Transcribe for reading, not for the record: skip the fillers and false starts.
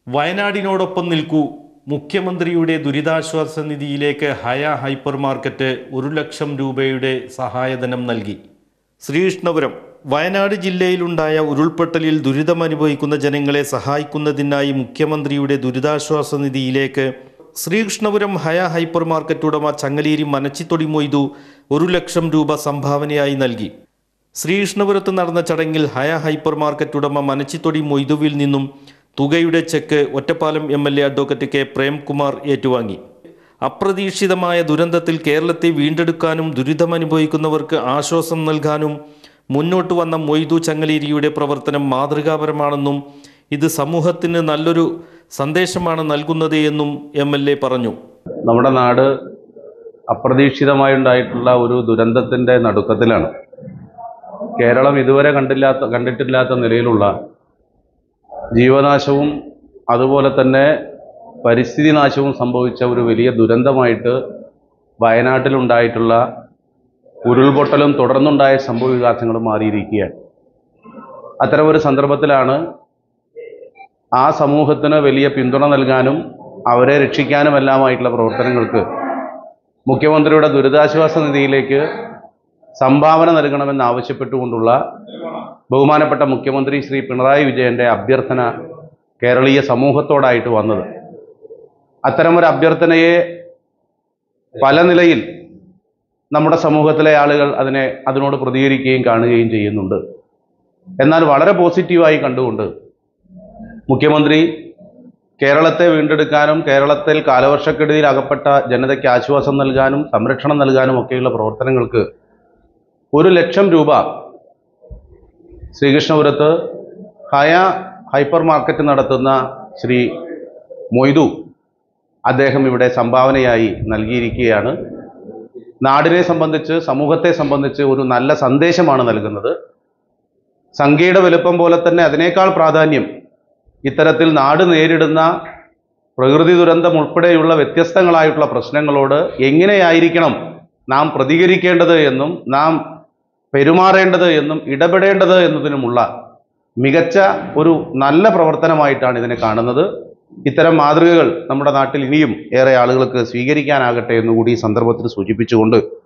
വയനാടിനോടൊപ്പം നിൽക്കൂ. മുഖ്യമന്ത്രിയുടെ ദുരിതാശ്വാസ നിധിയിലേക്ക് ഹയ ഹൈപ്പർ മാർക്കറ്റ് 1 ലക്ഷം രൂപയുടെ സഹായധനം നൽകി. ശ്രീകൃഷ്ണപുരം വയനാട് ജില്ലയിലുണ്ടായ ഉരുൾപൊട്ടലിൽ ദുരിതമനുഭവിക്കുന്ന ജനങ്ങളെ സഹായിക്കുന്നതിനായി മുഖ്യമന്ത്രിയുടെ ദുരിതാശ്വാസ നിധിയിലേക്ക് ശ്രീകൃഷ്ണപുരം ഹയ ഹൈപ്പർ മാർക്കറ്റ് ഉടമ ചങ്ങലേരി മനച്ചിത്തൊടി മൊയ്തു 1 ലക്ഷം രൂപ സംഭാവനയായി നൽകി. ശ്രീകൃഷ്ണപുരത്ത് നടന്ന ചടങ്ങിൽ ഹയ ഹൈപ്പർ മാർക്കറ്റ് ഉടമ മനച്ചിത്തൊടി മൊയ്തുവിൽ നിന്നും തുകയുടെ cheque Ottapalam MLA advocate K Premkumar ഏറ്റുവാങ്ങി. അപ്രതീക്ഷിതമായ ദുരന്തത്തിൽ കേരളത്തെ വീണ്ടെടുക്കാനും ദുരിതമനുഭവിക്കുന്നവർക്ക് ആശ്വാസം നൽകാനും മുന്നോട്ട് വന്ന മൊയ്തു ചങ്ങലേരിയുടെ പ്രവർത്തനം മാതൃകാപരമാണെന്നും ഇത് സമൂഹത്തിന് നല്ലൊരു സന്ദേശമാണ് നൽകുന്നത് എന്നും MLA പറഞ്ഞു. നമ്മുടെ നാട് അപ്രതീക്ഷിതമായി ഉണ്ടായിട്ടുള്ള ഒരു ദുരന്തത്തിൻ്റെ നടുക്കത്തിലാണ്. കേരളം ഇതുവരെ കണ്ടിട്ടില്ലാത്ത നിലയിലുള്ള ജീവനാശവും അതുപോലെ തന്നെ പരിസ്ഥിതി നാശവും സംഭവിച്ച ഒരു വലിയ ദുരന്തമായിട്ട് വയനാട്ടിലുണ്ടായിട്ടുള്ള ഉരുൾപൊട്ടലും തുടർന്നുണ്ടായ സംഭവവികാസങ്ങളും മാറിയിരിക്കുകയാണ്. അത്തരമൊരു സന്ദർഭത്തിലാണ് ആ സമൂഹത്തിന് വലിയ പിന്തുണ നൽകാനും അവരെ രക്ഷിക്കാനുമെല്ലാമായിട്ടുള്ള പ്രവർത്തനങ്ങൾക്ക് മുഖ്യമന്ത്രിയുടെ ദുരിതാശ്വാസ നിധിയിലേക്ക് സംഭാവന നൽകണമെന്ന് ആവശ്യപ്പെട്ടുകൊണ്ടുള്ള ബഹുമാനപ്പെട്ട മുഖ്യമന്ത്രി ശ്രീ പിണറായി വിജയൻ്റെ അഭ്യർത്ഥന കേരളീയ സമൂഹത്തോടായിട്ട് വന്നത്. അത്തരമൊരു അഭ്യർത്ഥനയെ പല നിലയിൽ നമ്മുടെ സമൂഹത്തിലെ ആളുകൾ അതിനോട് പ്രതികരിക്കുകയും കാണുകയും ചെയ്യുന്നുണ്ട്. എന്നാൽ വളരെ പോസിറ്റീവായി കണ്ടുകൊണ്ട് മുഖ്യമന്ത്രി കേരളത്തെ വീണ്ടെടുക്കാനും കേരളത്തിൽ കാലവർഷക്കെടുതിയിൽ അകപ്പെട്ട ജനതയ്ക്ക് ആശ്വാസം നൽകാനും സംരക്ഷണം നൽകാനും ഒക്കെയുള്ള പ്രവർത്തനങ്ങൾക്ക് 1 ലക്ഷം രൂപ ശ്രീകൃഷ്ണപുരത്ത് ഹയ ഹൈപ്പർ മാർക്കറ്റ് നടത്തുന്ന ശ്രീ മൊയ്തു അദ്ദേഹം ഇവിടെ സംഭാവനയായി നൽകിയിരിക്കുകയാണ്. നാടിനെ സംബന്ധിച്ച് സമൂഹത്തെ സംബന്ധിച്ച് ഒരു നല്ല സന്ദേശമാണ് നൽകുന്നത്. സംഖ്യയുടെ വലുപ്പം പോലെ തന്നെ അതിനേക്കാൾ പ്രാധാന്യം ഇത്തരത്തിൽ നാട് നേരിടുന്ന പ്രകൃതി ദുരന്തം ഉൾപ്പെടെയുള്ള വ്യത്യസ്തങ്ങളായിട്ടുള്ള പ്രശ്നങ്ങളോട് എങ്ങനെയായിരിക്കണം നാം പ്രതികരിക്കേണ്ടത് എന്നും നാം പെരുമാറേണ്ടത് എന്നും ഇടപെടേണ്ടത് എന്നതിനുമുള്ള മികച്ച ഒരു നല്ല പ്രവർത്തനമായിട്ടാണ് ഇതിനെ കാണുന്നത്. ഇത്തരം മാതൃകകൾ നമ്മുടെ നാട്ടിൽ ഇനിയും ഏറെ ആളുകൾക്ക് സ്വീകരിക്കാനാകട്ടെ എന്നുകൂടി ഈ സന്ദർഭത്തിൽ സൂചിപ്പിച്ചുകൊണ്ട്